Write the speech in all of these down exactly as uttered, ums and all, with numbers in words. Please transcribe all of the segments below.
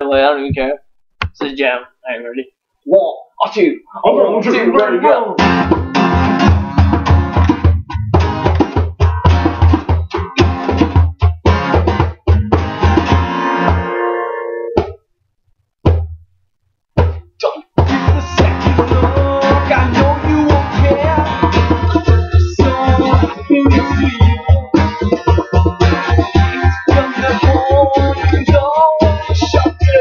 Exactly, I don't even care. It's a jam. Alright, ready? One, two, one, two, ready, go! Don't give a second look, I know you won't care. So happy to see you. From the morning dawn, shelter,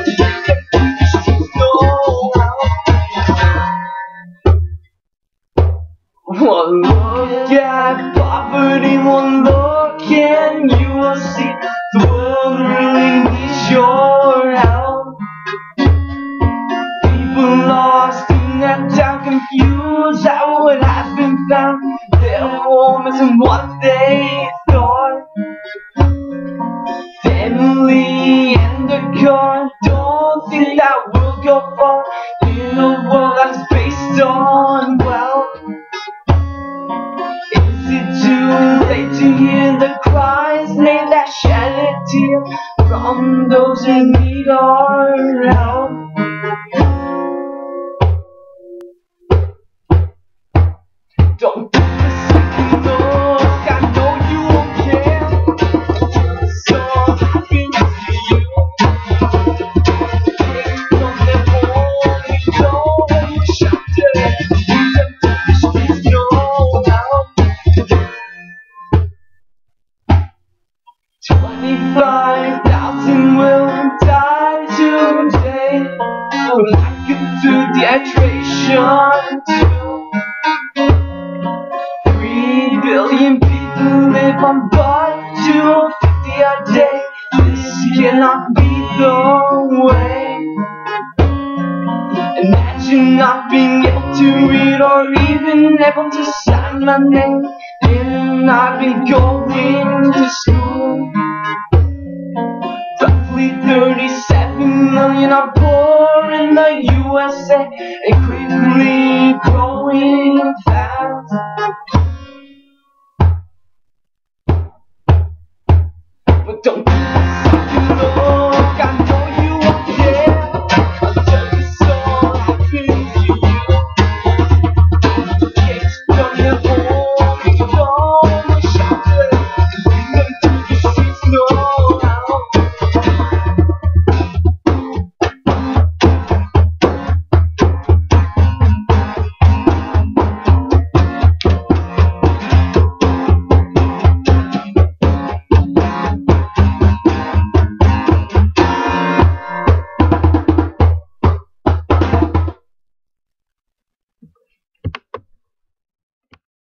one look at poverty, one look and you will see the world really needs your help. People lost in that town, confused how what has been found. Their home isn't what they thought. Family and a car, don't think that will go far in a world that is based on wealth. Is it too late to hear the cries, made that shed a tear from those in need our help? Don't give a second look, I know you won't care. So happy to see you. From the morning dawn, shelter, the streets know how. Twenty-five thousand will die today. Lack of food, dehydration too. Three billion people live on but two fifty a day. This cannot be the way. Imagine not being able to read or even able to sign my name. And I've been going to school.